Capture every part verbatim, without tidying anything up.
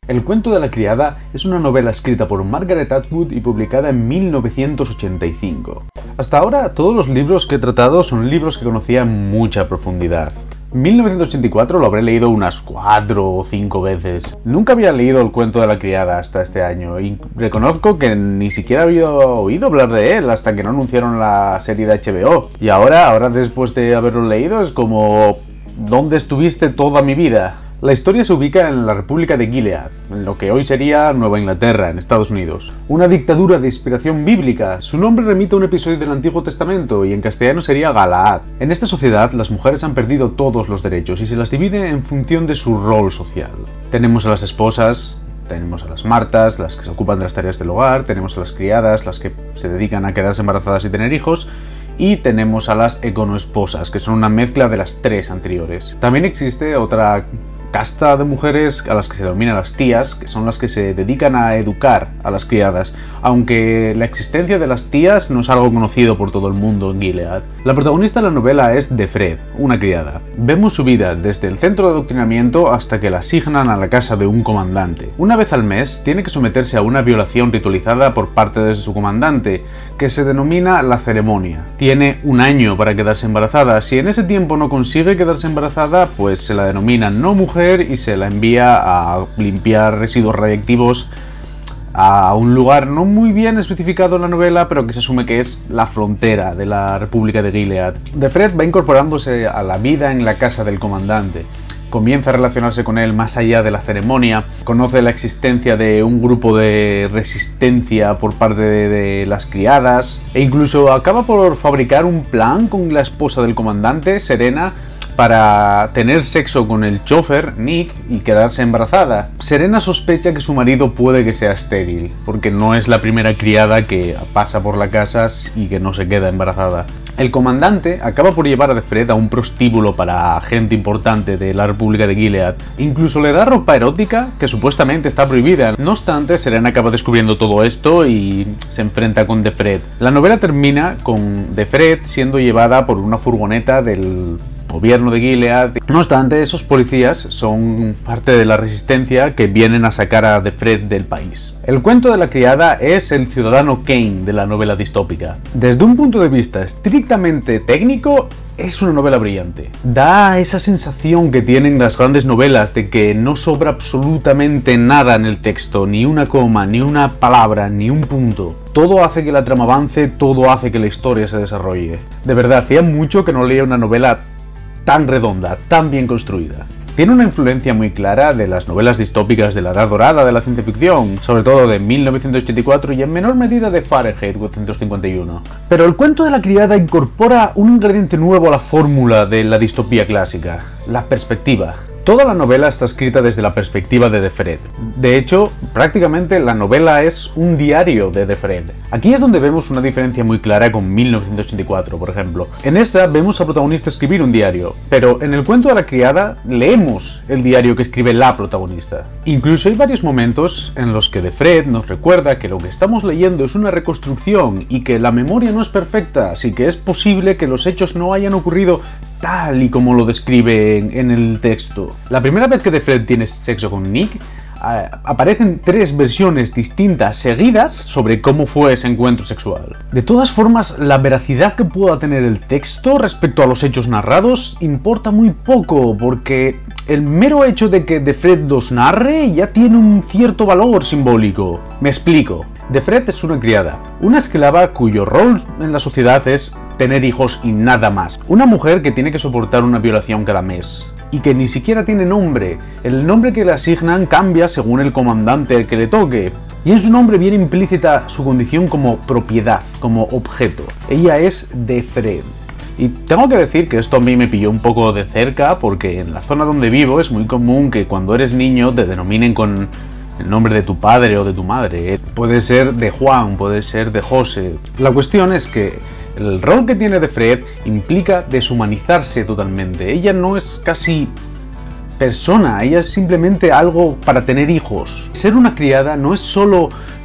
El cuento de la criada es una novela escrita por Margaret Atwood y publicada en mil novecientos ochenta y cinco. Hasta ahora, todos los libros que he tratado son libros que conocía en mucha profundidad. En mil novecientos ochenta y cuatro lo habré leído unas cuatro o cinco veces. Nunca había leído el cuento de la criada hasta este año y reconozco que ni siquiera había oído hablar de él hasta que no anunciaron la serie de H B O. Y ahora, ahora después de haberlo leído, es como... ¿dónde estuviste toda mi vida? La historia se ubica en la República de Gilead, en lo que hoy sería Nueva Inglaterra, en Estados Unidos. Una dictadura de inspiración bíblica. Su nombre remite a un episodio del Antiguo Testamento y en castellano sería Galaad. En esta sociedad, las mujeres han perdido todos los derechos y se las divide en función de su rol social. Tenemos a las esposas, tenemos a las martas, las que se ocupan de las tareas del hogar, tenemos a las criadas, las que se dedican a quedarse embarazadas y tener hijos, y tenemos a las econoesposas, que son una mezcla de las tres anteriores. También existe otra casta de mujeres a las que se denominan las tías, que son las que se dedican a educar a las criadas, aunque la existencia de las tías no es algo conocido por todo el mundo en Gilead. La protagonista de la novela es Defred, una criada. Vemos su vida desde el centro de adoctrinamiento hasta que la asignan a la casa de un comandante. Una vez al mes tiene que someterse a una violación ritualizada por parte de su comandante, que se denomina la ceremonia. Tiene un año para quedarse embarazada. Si en ese tiempo no consigue quedarse embarazada, pues se la denomina no mujer y se la envía a limpiar residuos radiactivos a un lugar no muy bien especificado en la novela, pero que se asume que es la frontera de la República de Gilead. Defred va incorporándose a la vida en la casa del comandante. Comienza a relacionarse con él más allá de la ceremonia, conoce la existencia de un grupo de resistencia por parte de, de las criadas, e incluso acaba por fabricar un plan con la esposa del comandante, Serena, para tener sexo con el chofer, Nick, y quedarse embarazada. Serena sospecha que su marido puede que sea estéril, porque no es la primera criada que pasa por la casa y que no se queda embarazada. El comandante acaba por llevar a Defred a un prostíbulo para gente importante de la República de Gilead. Incluso le da ropa erótica que supuestamente está prohibida. No obstante, Serena acaba descubriendo todo esto y se enfrenta con Defred. La novela termina con Defred siendo llevada por una furgoneta del gobierno de Gilead. No obstante, esos policías son parte de la resistencia que vienen a sacar a Defred del país. El cuento de la criada es el ciudadano Kane de la novela distópica. Desde un punto de vista estrictamente técnico, es una novela brillante. Da esa sensación que tienen las grandes novelas de que no sobra absolutamente nada en el texto, ni una coma, ni una palabra, ni un punto. Todo hace que la trama avance, todo hace que la historia se desarrolle. De verdad, hacía mucho que no leía una novela tan redonda, tan bien construida. Tiene una influencia muy clara de las novelas distópicas de la edad dorada de la ciencia ficción, sobre todo de mil novecientos ochenta y cuatro y en menor medida de Fahrenheit cuatrocientos cincuenta y uno. Pero el cuento de la criada incorpora un ingrediente nuevo a la fórmula de la distopía clásica: la perspectiva. Toda la novela está escrita desde la perspectiva de Defred. De hecho, prácticamente la novela es un diario de Defred. Aquí es donde vemos una diferencia muy clara con mil novecientos ochenta y cuatro, por ejemplo. En esta vemos al protagonista escribir un diario, pero en el cuento de la criada leemos el diario que escribe la protagonista. Incluso hay varios momentos en los que Defred nos recuerda que lo que estamos leyendo es una reconstrucción y que la memoria no es perfecta, así que es posible que los hechos no hayan ocurrido tal y como lo describe en, en el texto. La primera vez que Defred tiene sexo con Nick, eh, aparecen tres versiones distintas seguidas sobre cómo fue ese encuentro sexual. De todas formas, la veracidad que pueda tener el texto respecto a los hechos narrados importa muy poco, porque el mero hecho de que Defred los narre ya tiene un cierto valor simbólico. Me explico. Defred es una criada, una esclava cuyo rol en la sociedad es tener hijos y nada más. Una mujer que tiene que soportar una violación cada mes y que ni siquiera tiene nombre. El nombre que le asignan cambia según el comandante al que le toque. Y en su nombre viene implícita su condición como propiedad, como objeto. Ella es Defred. Y tengo que decir que esto a mí me pilló un poco de cerca porque en la zona donde vivo es muy común que cuando eres niño te denominen con el nombre de tu padre o de tu madre. Puede ser de Juan, puede ser de José. La cuestión es que el rol que tiene Defred implica deshumanizarse totalmente. Ella no es casi persona, ella es simplemente algo para tener hijos. Ser una criada no es solo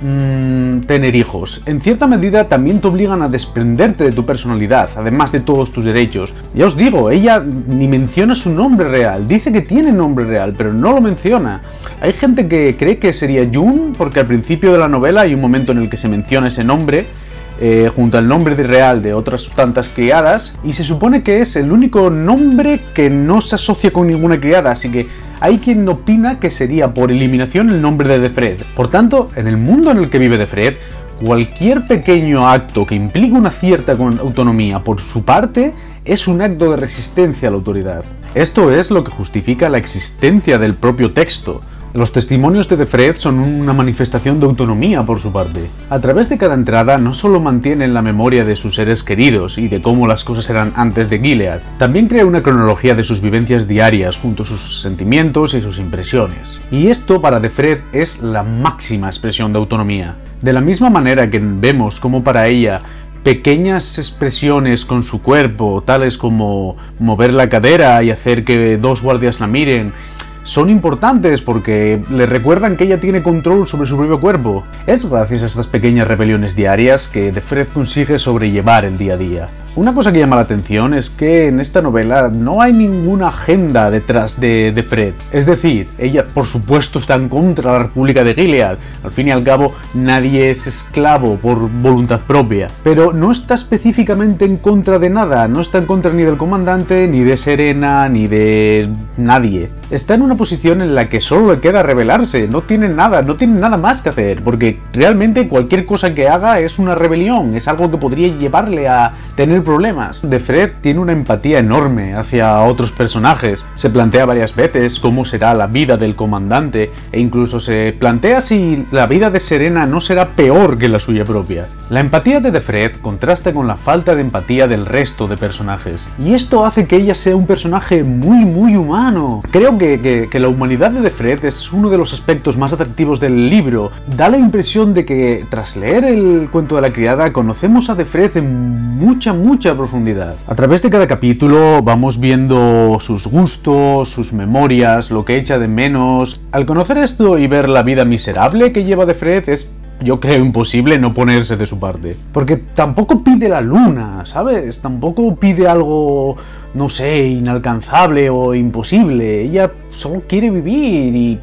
mmm, tener hijos. En cierta medida también te obligan a desprenderte de tu personalidad, además de todos tus derechos. Ya os digo, ella ni menciona su nombre real, dice que tiene nombre real, pero no lo menciona. Hay gente que cree que sería June, porque al principio de la novela hay un momento en el que se menciona ese nombre, Eh, junto al nombre de real de otras tantas criadas, y se supone que es el único nombre que no se asocia con ninguna criada, así que hay quien opina que sería por eliminación el nombre de Defred. Por tanto, en el mundo en el que vive Defred, cualquier pequeño acto que implique una cierta autonomía por su parte es un acto de resistencia a la autoridad. Esto es lo que justifica la existencia del propio texto. Los testimonios de Defred son una manifestación de autonomía por su parte. A través de cada entrada no solo mantienen la memoria de sus seres queridos y de cómo las cosas eran antes de Gilead, también crea una cronología de sus vivencias diarias junto a sus sentimientos y sus impresiones. Y esto para Defred es la máxima expresión de autonomía. De la misma manera que vemos como para ella pequeñas expresiones con su cuerpo, tales como mover la cadera y hacer que dos guardias la miren, son importantes porque le recuerdan que ella tiene control sobre su propio cuerpo. Es gracias a estas pequeñas rebeliones diarias que Defred consigue sobrellevar el día a día. Una cosa que llama la atención es que en esta novela no hay ninguna agenda detrás de Defred. Es decir, ella por supuesto está en contra de la República de Gilead. Al fin y al cabo, nadie es esclavo por voluntad propia. Pero no está específicamente en contra de nada. No está en contra ni del comandante, ni de Serena, ni de nadie. Está en una posición en la que solo le queda rebelarse. No tiene nada, no tiene nada más que hacer. Porque realmente cualquier cosa que haga es una rebelión. Es algo que podría llevarle a tener problemas. Defred tiene una empatía enorme hacia otros personajes. Se plantea varias veces cómo será la vida del comandante e incluso se plantea si la vida de Serena no será peor que la suya propia. La empatía de Defred contrasta con la falta de empatía del resto de personajes y esto hace que ella sea un personaje muy muy humano. Creo que, que, que la humanidad de Defred es uno de los aspectos más atractivos del libro. Da la impresión de que tras leer el cuento de la criada conocemos a Defred en mucha mucha mucha profundidad. A través de cada capítulo vamos viendo sus gustos, sus memorias, lo que echa de menos. Al conocer esto y ver la vida miserable que lleva Defred, es, yo creo, imposible no ponerse de su parte. Porque tampoco pide la luna, ¿sabes? Tampoco pide algo, no sé, inalcanzable o imposible. Ella solo quiere vivir y...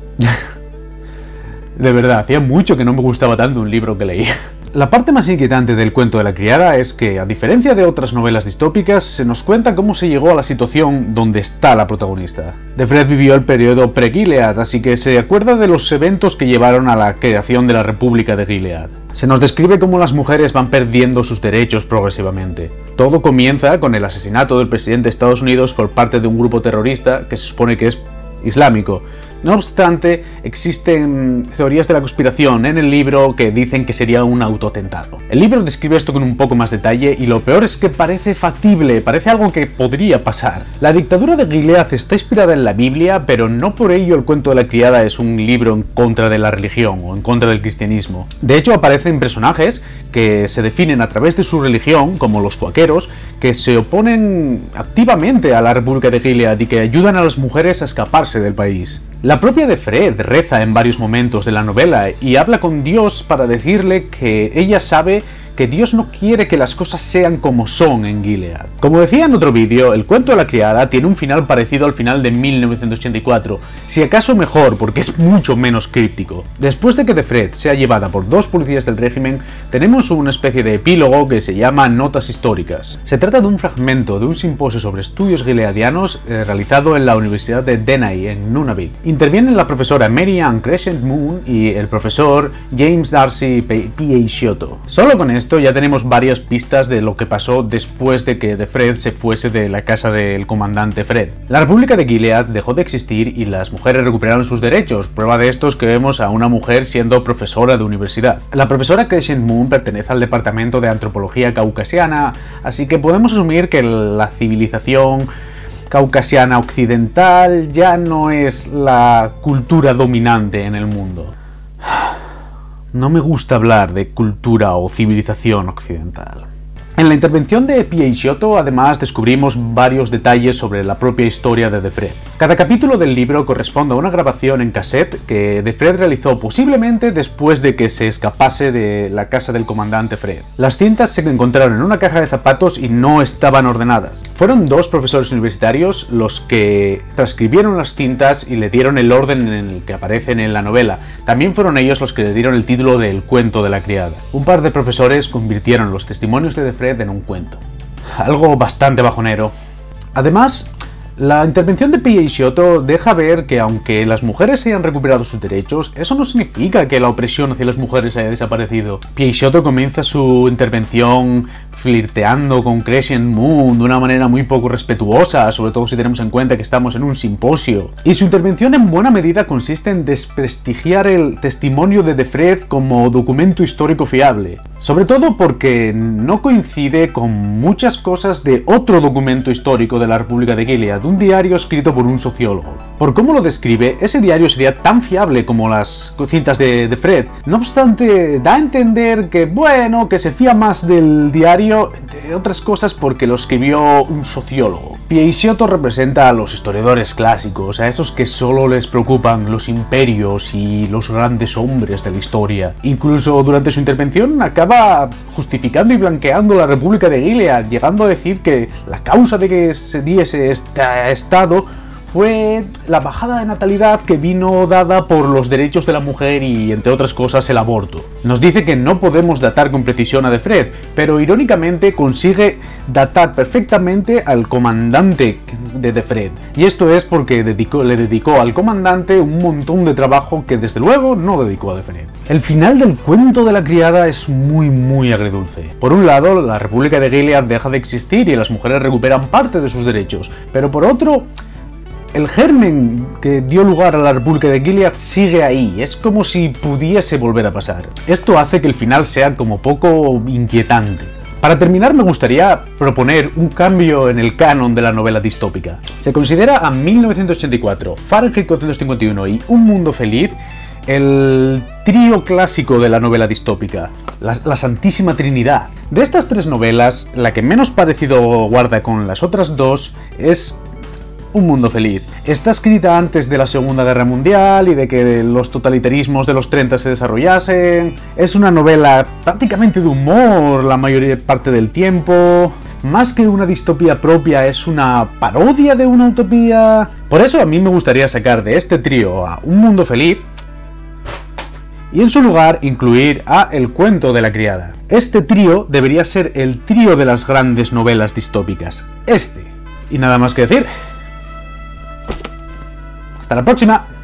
De verdad, hacía mucho que no me gustaba tanto un libro que leía. La parte más inquietante del cuento de la criada es que, a diferencia de otras novelas distópicas, se nos cuenta cómo se llegó a la situación donde está la protagonista. Defred vivió el periodo pre-Gilead, así que se acuerda de los eventos que llevaron a la creación de la República de Gilead. Se nos describe cómo las mujeres van perdiendo sus derechos progresivamente. Todo comienza con el asesinato del presidente de Estados Unidos por parte de un grupo terrorista que se supone que es islámico. No obstante, existen teorías de la conspiración en el libro que dicen que sería un autoatentado. El libro describe esto con un poco más detalle y lo peor es que parece factible, parece algo que podría pasar. La dictadura de Gilead está inspirada en la Biblia, pero no por ello el cuento de la criada es un libro en contra de la religión o en contra del cristianismo. De hecho, aparecen personajes que se definen a través de su religión, como los cuáqueros, que se oponen activamente a la República de Gilead y que ayudan a las mujeres a escaparse del país. La propia Defred reza en varios momentos de la novela y habla con Dios para decirle que ella sabe que Dios no quiere que las cosas sean como son en Gilead. Como decía en otro vídeo, el cuento de la criada tiene un final parecido al final de mil novecientos ochenta y cuatro, si acaso mejor porque es mucho menos críptico. Después de que Defred sea llevada por dos policías del régimen, tenemos una especie de epílogo que se llama Notas históricas. Se trata de un fragmento de un simposio sobre estudios gileadianos eh, realizado en la Universidad de Denay, en Nunavut. Intervienen la profesora Mary Ann Crescent Moon y el profesor James Darcy Peixoto. Solo con esto ya tenemos varias pistas de lo que pasó después de que Defred se fuese de la casa del comandante Fred. La República de Gilead dejó de existir y las mujeres recuperaron sus derechos. Prueba de esto es que vemos a una mujer siendo profesora de universidad. La profesora Crescent Moon pertenece al departamento de antropología caucasiana, así que podemos asumir que la civilización caucasiana occidental ya no es la cultura dominante en el mundo. No me gusta hablar de cultura o civilización occidental. En la intervención de Peixoto, además, descubrimos varios detalles sobre la propia historia de Defred. Cada capítulo del libro corresponde a una grabación en cassette que Defred realizó posiblemente después de que se escapase de la casa del comandante Fred. Las cintas se encontraron en una caja de zapatos y no estaban ordenadas. Fueron dos profesores universitarios los que transcribieron las cintas y le dieron el orden en el que aparecen en la novela. También fueron ellos los que le dieron el título de El cuento de la criada. Un par de profesores convirtieron los testimonios de Defred en un cuento. Algo bastante bajonero. Además, la intervención de Pie Giotto deja ver que aunque las mujeres hayan recuperado sus derechos, eso no significa que la opresión hacia las mujeres haya desaparecido. Pie Giotto comienza su intervención flirteando con Crescent Moon de una manera muy poco respetuosa, sobre todo si tenemos en cuenta que estamos en un simposio. Y su intervención en buena medida consiste en desprestigiar el testimonio de Defred como documento histórico fiable. Sobre todo porque no coincide con muchas cosas de otro documento histórico de la República de Gilead, un diario escrito por un sociólogo. Por cómo lo describe, ese diario sería tan fiable como las cintas de Defred. No obstante, da a entender que, bueno, que se fía más del diario, entre otras cosas porque lo escribió un sociólogo. Pie Giotto representa a los historiadores clásicos, a esos que solo les preocupan los imperios y los grandes hombres de la historia. Incluso durante su intervención acaba justificando y blanqueando la República de Gilead, llegando a decir que la causa de que se diese este estado fue la bajada de natalidad que vino dada por los derechos de la mujer y, entre otras cosas, el aborto. Nos dice que no podemos datar con precisión a Defred, pero irónicamente consigue datar perfectamente al comandante de Defred. Y esto es porque dedicó, le dedicó al comandante un montón de trabajo que desde luego no dedicó a Defred. El final del cuento de la criada es muy muy agridulce. Por un lado, la República de Gilead deja de existir y las mujeres recuperan parte de sus derechos, pero por otro, el germen que dio lugar a la República de Gilead sigue ahí, es como si pudiese volver a pasar. Esto hace que el final sea como poco inquietante. Para terminar, me gustaría proponer un cambio en el canon de la novela distópica. Se considera a mil novecientos ochenta y cuatro, Fahrenheit cuatrocientos cincuenta y uno y Un mundo feliz el trío clásico de la novela distópica, la, la Santísima Trinidad. De estas tres novelas, la que menos parecido guarda con las otras dos es Un mundo feliz. Está escrita antes de la Segunda Guerra Mundial y de que los totalitarismos de los treinta se desarrollasen. Es una novela prácticamente de humor la mayor parte del tiempo. Más que una distopía propia, es una parodia de una utopía. Por eso a mí me gustaría sacar de este trío a Un mundo feliz y en su lugar incluir a El cuento de la criada. Este trío debería ser el trío de las grandes novelas distópicas. Este. Y nada más que decir. Hasta la próxima.